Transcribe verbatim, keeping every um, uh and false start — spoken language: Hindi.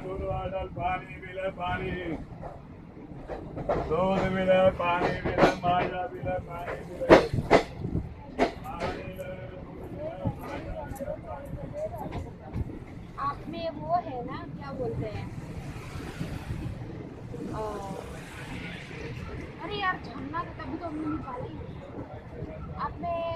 दूध वाडल पानी मिले पानी दूध मिले पानी मिले माजा मिले पानी मिले आप में वो है ना, क्या बोलते हैं, अरे यार झरना तो तभी तो हमने निकाली। आप में